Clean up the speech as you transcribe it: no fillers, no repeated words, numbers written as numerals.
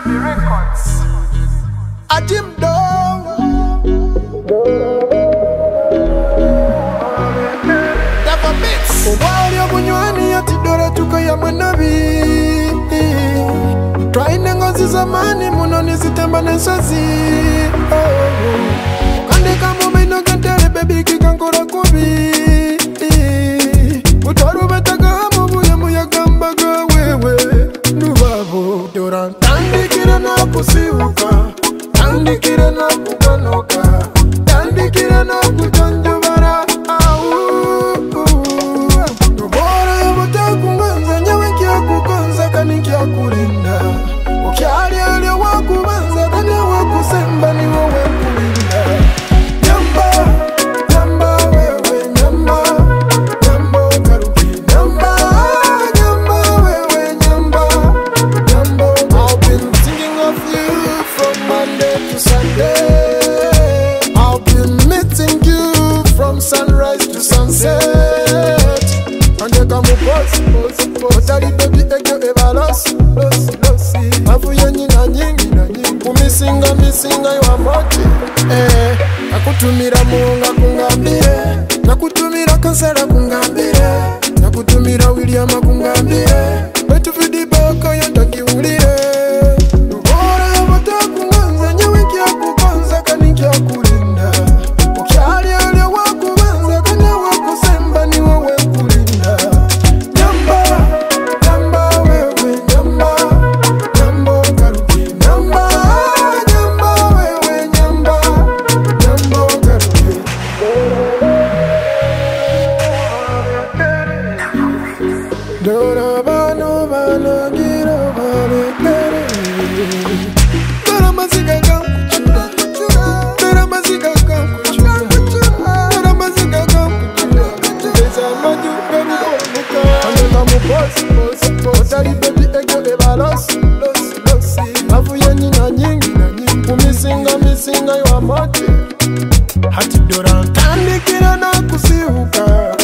Ajim Dong Dava Mix Wali ya bunywani ya tidora tuka ya mwanabi Twaine ngozi zamani munoni zitemba nesazi Kande kamo mino gantele baby kikankura kubi Utaru betaka hamu buya muya gambaga wewe Nubabo Doran Tandikira na kusiuka Tandikira na kukanoka Tandikira na kujanjubara Nubora ya bata kunganza nyawe kia kukonza kanikia kulinda Ukiali ali wakubanza kani wakusemba ni wawe kulinda Nyamba, nyamba wewe nyamba Nyamba karuki nyamba Nyamba wewe nyamba Nyamba I've been thinking of you from Monday to Sunday I've been meeting you from sunrise to sunset Ande kamu post Otari baby egyo eva losi Mafu yenyi na nyingi Kumisinga ywa mochi Nakutumira muunga kungambire Nakutumira kansela kungambire Nakutumira William kungambire Betu fidi boko yotangi ulire Nubora ya bata kunganza nyewe kia kukonza kanikia kulinda Ukiali ali wakubanza kani wakusemba ni wawe kulinda Nyamba, nyamba wewe nyamba Nyamba karuki nyamba Nyamba wewe nyamba Nyamba karuki Dora bano bano gira bane kere Dora mazika kamkuchura Dora mazika kamkuchura Dora mazika kamkuchura Beza maju baby komuka Ande kamu post Otari baby ego eva losi Mafu yenyi na nyingi Kumisinga ywa mochi Hati Dora Tandikira na kusiuka